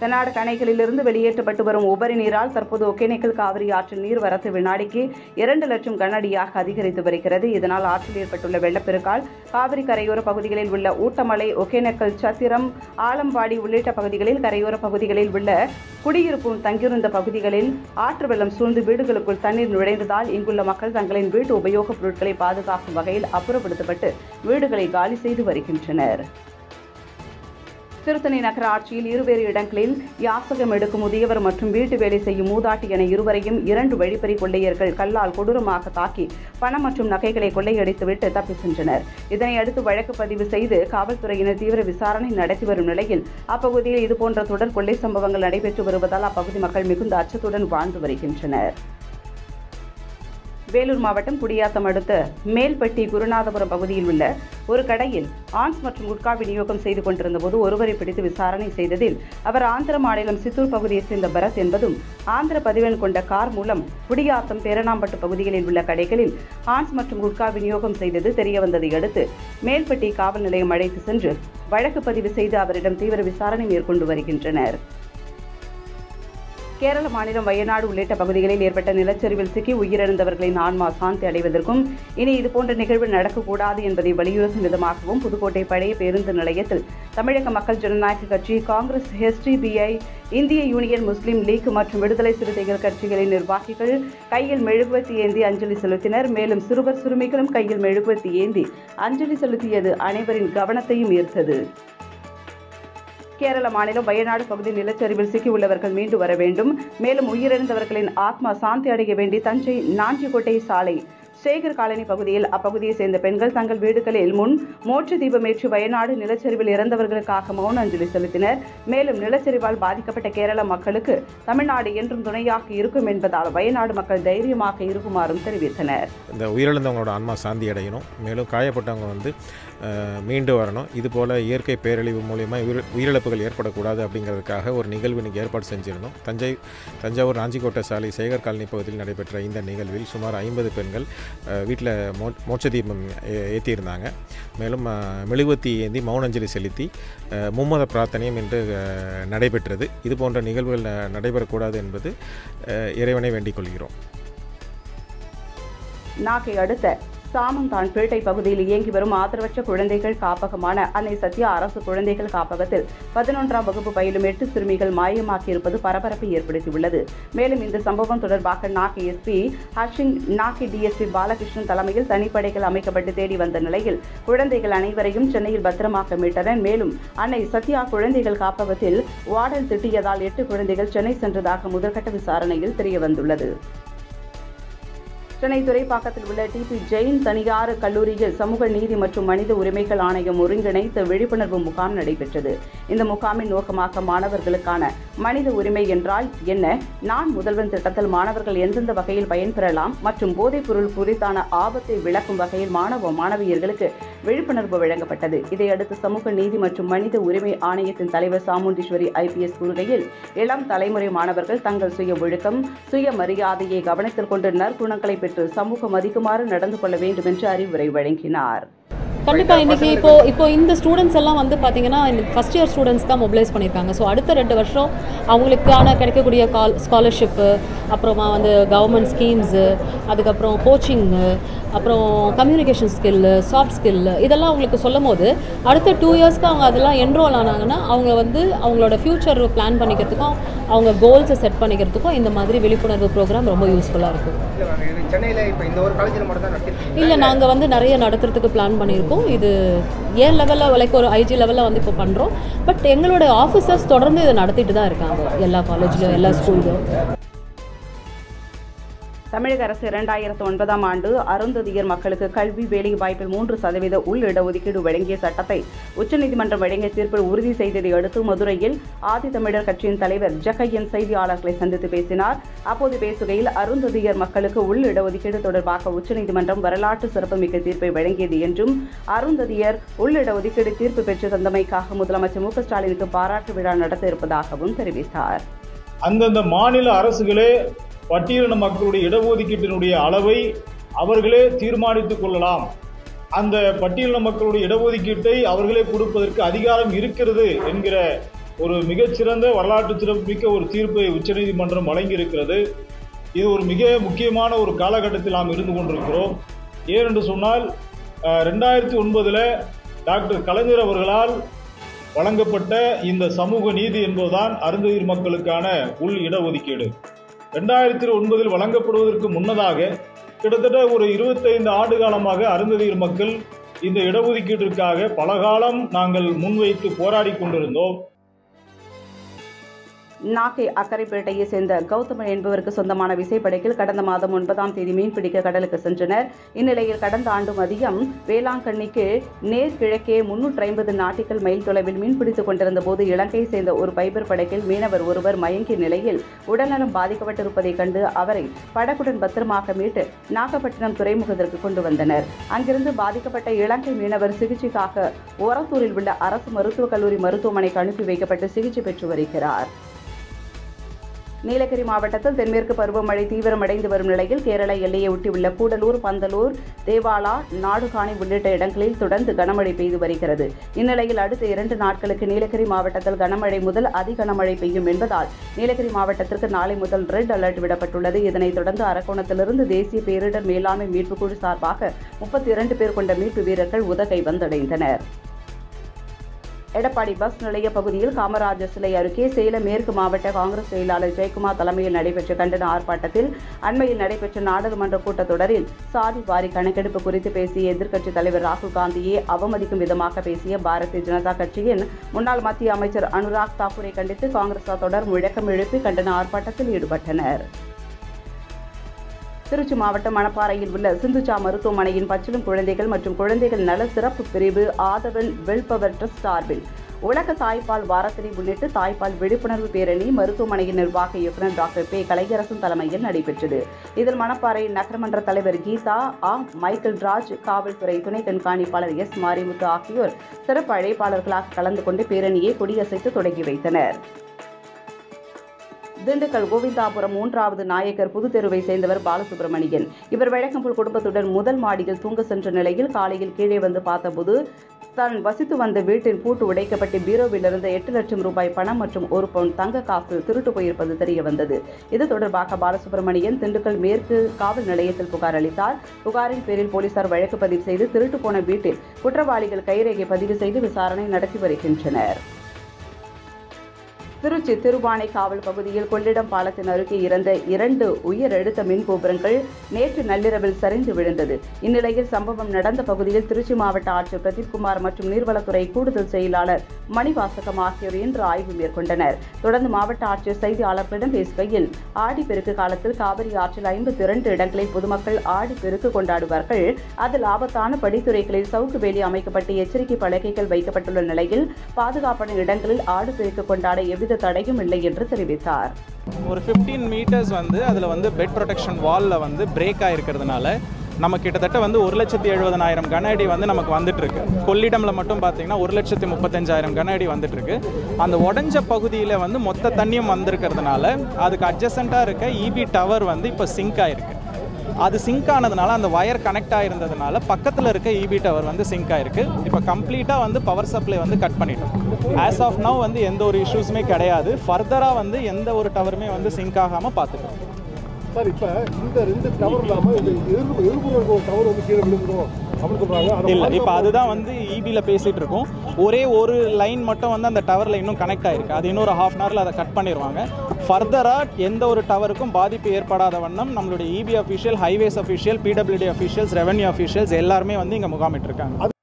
கர்நாடக அணைகளிலிருந்து வெளியேற்றப்பட்டு வரும் உபரி நீரால் தற்போது ஒகேனக்கல் காவிரி ஆற்றின் நீர்வரத்து வினாடிக்கு 2 லட்சம் கனஅடியாக அதிகரித்து வருகிறது. இதனால் ஆற்றில் ஏற்பட்டுள்ள வெள்ளப்பெருக்கால் காவிரி கரையோர பகுதிகளில் உள்ள ஊட்டமலை, ஒகேனக்கல், சத்திரம், ஆலம்பாடி உள்ளிட்ட பகுதிகளில் கரையோர பகுதிகளில் உள்ள குடியிருப்பும் தங்கியிருந்த பகுதிகளில் ஆற்று வெள்ளம் சூழ்ந்து வீடுகளுக்குள் தண்ணீர் நுழைந்ததால் இங்குள்ள மக்கள் தங்களின் வீட்டு உபயோகப் பொருட்களை பாதுகாக்கும் வகையில் அப்புறப்படுத்தப்பட்டு வீடுகளை காலி செய்து வருகின்றனர். திருத்தணி நகராட்சியில் இருவேறு இடங்களில் யாசகம் எடுக்கும் முதியவர் மற்றும் வீட்டு வேலை செய்யும் மூதாட்டி என இருவரையும் 2 வழிப்பறி கொள்ளையர்கள் கல்லால் கொடூரமாக தாக்கி பணம் மற்றும் நகைகளை கொள்ளையடித்துவிட்டு தப்பி சென்றனர். இதனையடுத்து வழக்கு பதிவு செய்து காவல்துறையினர் தீவிர விசாரணை நடத்தி வரும் நிலையில் அப்பகுதியில் இதுபோன்ற தொடர் கொள்ளை சம்பவங்கள் நடைபெற்று வருவதால் அப்பகுதி மக்கள் மிகுந்த அச்சத்துடன் வாழ்ந்து வருகின்றனர். வேலூர் மாவட்டம் குடியாத்தம் அடுத்த மேல்பட்டி குருநாதபுரம் பகுதியில் உள்ள ஒரு கடையில் ஆன்ஸ் மற்றும் குட்கா விநியோகம் செய்து கொண்டிருந்த போது ஒருவரை பிடித்து விசாரணை செய்ததில் அவர் ஆந்திர மாநிலம் சித்தூர் பகுதியைச் சேர்ந்த பரத் என்பதும் ஆந்திர பதிவெண் கொண்ட கார் மூலம் குடியாத்தம் பேரணாம்பட்டு பகுதிகளில் உள்ள கடைகளில் ஆன்ஸ் மற்றும் குட்கா விநியோகம் செய்தது தெரியவந்ததை அடுத்து மேல்பட்டி காவல் நிலையம் அழைத்து சென்று வழக்கு பதிவு செய்து அவரிடம் தீவிர விசாரணை மேற்கொண்டு வருகின்றனர். கேரள மாநிலம் வயநாடு உள்ளிட்ட பகுதிகளில் ஏற்பட்ட நிலச்சரிவில் சிக்கி உயிரிழந்தவர்களின் ஆன்மா சாந்தி அடைவதற்கும் இனி இதுபோன்ற நிகழ்வு நடக்கக்கூடாது என்பதை வலியுறுத்தும் விதமாகவும் புதுக்கோட்டை பழைய பேருந்து நிலையத்தில் தமிழக மக்கள் ஜனநாயக கட்சி, காங்கிரஸ், HDBI, இந்திய யூனியன் முஸ்லீம் லீக் மற்றும் விடுதலை சிறுத்தைகள் கட்சிகளின் நிர்வாகிகள் கையில் மெழுகுவர்த்தி ஏந்தி அஞ்சலி செலுத்தினர். மேலும் சிறுவர் சிறுமிகளும் கையில் மெழுகுவர்த்தி ஏந்தி அஞ்சலி செலுத்தியது அனைவரின் கவனத்தையும் ஈர்த்தது. கேரள மாநிலம் வயநாடு பகுதி நிலச்சரிவில் சிக்கியுள்ளவர்கள் மீண்டு வர வேண்டும். மேலும் உயிரிழந்தவர்களின் ஆத்மா சாந்தி அடைய வேண்டி தஞ்சை நாஞ்சிக்கோட்டை சாலை சேகர் காலனி பகுதியில் அப்பகுதியை சேர்ந்த பெண்கள் தங்கள் வீடுகளில் முன் மோட்ச தீபமேற்றி வயநாடு நிலச்சரிவில் இறந்தவர்களுக்காக மௌன அஞ்சலி செலுத்தினர். மேலும் நிலச்சரிவால் பாதிக்கப்பட்ட கேரள மக்களுக்கு தமிழ்நாடு என்றும் துணையாக இருக்கும் என்பதால் வயநாடு மக்கள் தைரியமாக இருக்குமாறும் தெரிவித்தனர். இந்த உயிரிழந்தவங்களோட ஆன்மா சாந்தி அடையணும், மேலும் காயப்பட்டவங்க மீண்டு வரணும். இதுபோல் இயற்கை பேரழிவு மூலியமாக உயிரிழப்புகள் ஏற்படக்கூடாது அப்படிங்கிறதுக்காக ஒரு நிகழ்வு இன்றைக்கி ஏற்பாடு செஞ்சிருந்தோம். தஞ்சாவூர் நாஞ்சிக்கோட்டை சாலை சேகர் காலனி பகுதியில் நடைபெற்ற இந்த நிகழ்வில் சுமார் 50 பெண்கள் வீட்டில் மோட்ச தீபம் ஏற்றியிருந்தாங்க. மேலும் மெழுகுவத்தி ஏந்தி மௌனஞ்சலி செலுத்தி மும்மத பிரார்த்தனையும் இன்று நடைபெற்றது. இது போன்ற நிகழ்வுகள் நடைபெறக்கூடாது என்பது இறைவனை வேண்டிக் கொள்கிறோம். நாகை அடுத்த சாமந்தான்பேட்டை பகுதியில் இயங்கி வரும் ஆதரவற்ற குழந்தைகள் காப்பகமான அன்னை சத்யா அரசு குழந்தைகள் காப்பகத்தில் 11ஆம் வகுப்பு பயிலும் 8 சிறுமிகள் மாயமாக்கியிருப்பது பரபரப்பை ஏற்படுத்தியுள்ளது. மேலும் இந்த சம்பவம் தொடர்பாக நாகை SP ஹர்ஷிங், நாகை DSP பாலகிருஷ்ணன் தலைமையில் தனிப்படைகள் அமைக்கப்பட்டு தேடி வந்த நிலையில் குழந்தைகள் அனைவரையும் சென்னையில் பத்திரமாக மீட்டனர். மேலும் அன்னை சத்யா குழந்தைகள் காப்பகத்தில் வார்டன் திட்டியதால் 8 குழந்தைகள் சென்னை சென்றதாக முதற்கட்ட விசாரணையில் தெரியவந்துள்ளது. சென்னை துறைப்பாக்கத்தில் உள்ள TP ஜெயின் தனியார் கல்லூரியில் சமூக நீதி மற்றும் மனித உரிமைகள் ஆணையம் ஒருங்கிணைத்து விழிப்புணர்வு முகாம் நடைபெற்றது. இந்த முகாமின் நோக்கமாக மாணவர்களுக்கான மனித உரிமை என்றால் என்ன, நான் முதல்வன் திட்டத்தில் மாணவர்கள் எந்தெந்த வகையில் பயன்பெறலாம் மற்றும் போதைப் பொருள் குறித்தான ஆபத்தை விளக்கும் வகையில் மாணவ மாணவியர்களுக்கு விழிப்புணர்வு வழங்கப்பட்டது. இதையடுத்து சமூக நீதி மற்றும் மனித உரிமை ஆணையத்தின் தலைவர் சாமுண்டீஸ்வரி IPS கூறுகையில் இளம் தலைமுறை மாணவர்கள் தங்கள் சுய ஒழுக்கம், சுயமரியாதையை கவனத்தில் கொண்டு நற்குணங்களை பெற்று சமூக மதிக்குமாறு நடந்து கொள்ள வேண்டும் என்று அறிவுரை வழங்கினார். கண்டிப்பாக இன்றைக்கி இப்போ இந்த ஸ்டூடெண்ட்ஸ் எல்லாம் பார்த்தீங்கன்னா ஃபஸ்ட் இயர் ஸ்டூடெண்ட்ஸ் தான் மொபிலைஸ் பண்ணியிருக்காங்க. ஸோ அடுத்த 2 வருஷம் அவங்களுக்கான கிடைக்கக்கூடிய ஸ்காலர்ஷிப்பு, அப்புறமா கவர்மெண்ட் ஸ்கீம்ஸு, அதுக்கப்புறம் கோச்சிங்கு, அப்புறம் கம்யூனிகேஷன் ஸ்கில்லு, சாஃப்ட் ஸ்கில்லு இதெல்லாம் அவங்களுக்கு சொல்லும் போது அடுத்த 2 இயர்ஸ்க்கு அவங்க அதெல்லாம் என்ரோல் ஆனாங்கன்னா அவங்க அவங்களோட ஃப்யூச்சர் பிளான் பண்ணிக்கிறதுக்கும் அவங்க கோல்ஸை செட் பண்ணிக்கிறதுக்கும் இந்த மாதிரி விழிப்புணர்வு ப்ரோக்ராம் ரொம்ப யூஸ்ஃபுல்லாக இருக்கும். இல்லை, நாங்கள் நிறைய நடத்துறதுக்கு பிளான் பண்ணியிருக்கோம். இது ஏன் லெவலில் ஒரு IG லெவலில் இப்போ பண்ணுறோம். பட் எங்களோட ஆஃபீஸர்ஸ் தொடர்ந்து இதை நடத்திட்டு தான் இருக்காங்க எல்லா காலேஜ்லையும், எல்லா ஸ்கூல்லையும். தமிழக அரசு 2009ஆம் ஆண்டு அருந்ததியர் மக்களுக்கு கல்வி வேலை வாய்ப்பில் 3% உள் இடஒதுக்கீடு வழங்கிய சட்டத்தை உச்சநீதிமன்றம் வழங்கிய தீர்ப்பில் உறுதி செய்ததை அடுத்து மதுரையில் ஆதித்தமிழர் கட்சியின் தலைவர் ஜக்கையன் செய்தியாளர்களை சந்தித்து பேசினார். அப்போது பேசுகையில் அருந்ததியர் மக்களுக்கு உள் இடஒதுக்கீடு தொடர்பாக உச்சநீதிமன்றம் வரலாற்று சிறப்புமிக்க தீர்ப்பை வழங்கியது என்றும் அருந்ததியர் உள் இடஒதுக்கீடு தீர்ப்பு பெற்று தந்தமைக்காக முதலமைச்சர் MK ஸ்டாலினுக்கு பாராட்டு விழா நடத்த இருப்பதாகவும் தெரிவித்தார். அந்தந்த மாநில அரசுகளே பட்டியலின மக்களுடைய இடஒதுக்கீட்டினுடைய அளவை அவர்களே தீர்மானித்துக் கொள்ளலாம். அந்த பட்டியலின மக்களுடைய இடஒதுக்கீட்டை அவர்களே கொடுப்பதற்கு அதிகாரம் இருக்கிறது என்கிற ஒரு மிகச்சிறந்த வரலாற்று சிறப்புமிக்க ஒரு தீர்ப்பை உச்சநீதிமன்றம் வழங்கியிருக்கிறது. இது ஒரு மிக முக்கியமான ஒரு காலகட்டத்தில் நாம் இருந்து கொண்டிருக்கிறோம். ஏனென்று சொன்னால் 2009 டாக்டர் கலைஞர் அவர்களால் வழங்கப்பட்ட இந்த சமூக நீதி என்பதுதான் அருந்ததியர் மக்களுக்கான உள் இடஒதுக்கீடு. 2009 வழங்கப்படுவதற்கு முன்னதாக கிட்டத்தட்ட ஒரு 25 ஆண்டு காலமாக அருந்ததியர் மக்கள் இந்த இடஒதுக்கீட்டிற்காக பல காலம் நாங்கள் முன்வைத்து போராடி கொண்டிருந்தோம். நாகை அக்கரைப்பேட்டையை சேர்ந்த கௌதமன் என்பவருக்கு சொந்தமான விசைப்படகில் கடந்த மாதம் 9ஆம் தேதி மீன்பிடிக்க கடலுக்கு சென்றனர். இந்நிலையில் கடந்த ஆண்டு மதியம் வேளாங்கண்ணிக்கு நேர்கிழக்கே 350 நாட்டிக்கல் மைல் தொலைவில் மீன்பிடித்துக் கொண்டிருந்த போது இலங்கையை சேர்ந்த ஒரு பைபர் படகில் மீனவர் ஒருவர் மயங்கிய நிலையில் உடல்நலம் பாதிக்கப்பட்டிருப்பதைக் கண்டு அவரை படகுடன் பத்திரமாக மீட்டு நாகப்பட்டினம் துறைமுகத்திற்கு கொண்டு வந்தனர். அங்கிருந்து பாதிக்கப்பட்ட இலங்கை மீனவர் சிகிச்சைக்காக ஓரத்தூரில் உள்ள அரசு மருத்துவக் கல்லூரி மருத்துவமனைக்கு அனுப்பி வைக்கப்பட்டு சிகிச்சை பெற்று வருகிறார். நீலகிரி மாவட்டத்தில் தென்மேற்கு பருவமழை தீவிரமடைந்து வரும் நிலையில் கேரள எல்லையை ஒட்டியுள்ள கூடலூர், பந்தலூர், தேவாலா, நாடுகாணி உள்ளிட்ட இடங்களில் தொடர்ந்து கனமழை பெய்து வருகிறது. இந்நிலையில் அடுத்த 2 நாட்களுக்கு நீலகிரி மாவட்டத்தில் கனமழை முதல் அதி கனமழை பெய்யும் என்பதால் நீலகிரி மாவட்டத்திற்கு நாளை முதல் ரெட் அலர்ட் விடப்பட்டுள்ளது. இதனைத் தொடர்ந்து அரக்கோணத்திலிருந்து தேசிய பேரிடர் மேலாண்மை மீட்புக் குழு சார்பாக 32 பேர் கொண்ட மீட்பு வீரர்கள் உதகை வந்தடைந்தனர். எடப்பாடி பஸ் நிலைய பகுதியில் காமராஜர் சிலை அருகே சேலம் மேற்கு மாவட்ட காங்கிரஸ் செயலாளர் ஜெயக்குமார் தலைமையில் நடைபெற்ற கண்டன ஆர்ப்பாட்டத்தில் அண்மையில் நடைபெற்ற நாடாளுமன்ற கூட்டத்தொடரில் சாதி வாரி கணக்கெடுப்பு குறித்து பேசிய எதிர்க்கட்சித் தலைவர் ராகுல் காந்தியை அவமதிக்கும் விதமாக பேசிய பாரதிய ஜனதா கட்சியின் முன்னாள் மத்திய அமைச்சர் அனுராக் தாக்கூரை கண்டித்து காங்கிரசார் தொடர் முழக்கம் எழுப்பி கண்டன ஆர்ப்பாட்டத்தில் ஈடுபட்டனர். திருச்சி மாவட்டம் மணப்பாறையில் உள்ள சிந்துஜா மருத்துவமனையின் பச்சிளம் குழந்தைகள் மற்றும் குழந்தைகள் நல சிறப்பு பிரிவு ஆதவன் வெல்பவர் ட்ரஸ்ட் சார்பில் உலக தாய்ப்பால் வாரத்தினை முன்னிட்டு தாய்ப்பால் விழிப்புணர்வு பேரணி மருத்துவமனையின் நிர்வாக இயக்குநர் டாக்டர் பே கலையரசன் தலைமையில் நடைபெற்றது. இதில் மணப்பாறை நகரமன்ற தலைவர் கீதா, மைக்கேல் ராஜ், காவல்துறை துணை கண்காணிப்பாளர் எஸ் மாரிமுத்து ஆகியோர் சிறப்பு அழைப்பாளர்களாக கலந்து கொண்டு பேரணியை கொடியசைத்து தொடங்கி வைத்தனர். திண்டுக்கல் கோவிந்தாபுரம் 3வது நாயக்கர் புதுத்தெருவை சேர்ந்தவர் பாலசுப்ரமணியன். இவர் வழக்கம்போல் குடும்பத்துடன் முதல் மாடியில் தூங்க சென்ற நிலையில் காலையில் கீழே வந்து பார்த்தபோது தான் வசித்து வந்த வீட்டின் பூட்டு உடைக்கப்பட்டு பீரோவிலிருந்து 8 லட்சம் ரூபாய் பணம் மற்றும் 1 பவுன் தங்க காசு திருட்டு போயிருப்பது தெரிய வந்தது. இது தொடர்பாக பாலசுப்ரமணியன் திண்டுக்கல் மேற்கு காவல் நிலையத்தில் புகார் அளித்தார். புகாரின் பேரில் போலீசார் வழக்கு பதிவு செய்து திருட்டு போன வீட்டில் குற்றவாளிகள் கைரேகை பதிவு செய்து விசாரணை நடத்தி வருகின்றனர். திருச்சி திருவானை காவல் பகுதியில் கொள்ளிடம் பாலத்தின் அருகே இருந்த 2 உயரழுத்த மின் கோபுரங்கள் நேற்று நள்ளிரவில் சரிந்து விழுந்தது. இந்நிலையில் சம்பவம் நடந்த பகுதியில் திருச்சி மாவட்ட ஆட்சியர் பிரதீப்குமார் மற்றும் நீர்வளத்துறை கூடுதல் செயலாளர் மணிவாசகம் ஆகியோர் இன்று ஆய்வு மேற்கொண்டனர். தொடர்ந்து மாவட்ட ஆட்சியர் செய்தியாளர்களிடம் பேசுகையில் ஆடிப்பெருக்கு காலத்தில் காவிரி ஆற்றில் 52 இடங்களில் பொதுமக்கள் ஆடிப்பெருக்கு கொண்டாடுவார்கள். அதில் ஆபத்தான படித்துறைகளில் சவுக்கு வேலி அமைக்கப்பட்டு எச்சரிக்கை பலகைகள் வைக்கப்பட்டுள்ள நிலையில் பாதுகாப்பான இடங்களில் ஆடிப்பெருக்கு கொண்டாட எவ்வித தடையும் இல்லை என்று தெரிவித்தார். ஒரு 15 மீட்டர்ஸ் அதில் பெட் ப்ரொடெக்ஷன் வாலில் பிரேக் ஆகிருக்கிறதுனால நம்ம கிட்டத்தட்ட 1,70,70,000 கன அடி நமக்கு வந்துட்டுருக்கு. கொள்ளிடமில் மட்டும் பார்த்தீங்கன்னா 1,35,000 கன அடி வந்துட்டுருக்கு. அந்த உடஞ்ச பகுதியில் மொத்த தண்ணியும் வந்திருக்கிறதுனால அதுக்கு அட்ஜசண்ட்டாக இருக்க இபி டவர் இப்போ சிங்க் ஆகிருக்கு. அது சிங்க் ஆனதுனால அந்த வயர் கனெக்ட் ஆகிருந்ததுனால பக்கத்தில் இருக்க இபி டவர் சிங்க் ஆகிருக்கு. இப்போ கம்ப்ளீட்டாக பவர் சப்ளை கட் பண்ணிட்டோம். ஆஸ் ஆஃப் நவ் எந்த ஒரு இஷ்யூஸுமே கிடையாது. ஃபர்தராக எந்த ஒரு டவருமே சிங்க் ஆகாமல் பார்த்துக்கிறோம். சார், இப்போ இந்த 2 டவர் இல்லாமல் எதிர்ப்பு டவர் கீழே விழுந்துடும் அப்படின்னு சொல்கிறாங்க. இல்லை, இப்போ அதுதான் இபியில் பேசிகிட்டு இருக்கோம். ஒரே ஒரு லைன் மட்டும் அந்த டவரில் இன்னும் கனெக்ட் ஆகிருக்கு. அது இன்னொரு ½ ஹவரில் அதை கட் பண்ணிடுவாங்க. ஃபர்தராக எந்த ஒரு டவருக்கும் பாதிப்பு ஏற்படாத வண்ணம் நம்மளுடைய EB official, highways official, PWD officials, revenue officials எல்லாருமே இங்கே முகாமிட்டிருக்காங்க.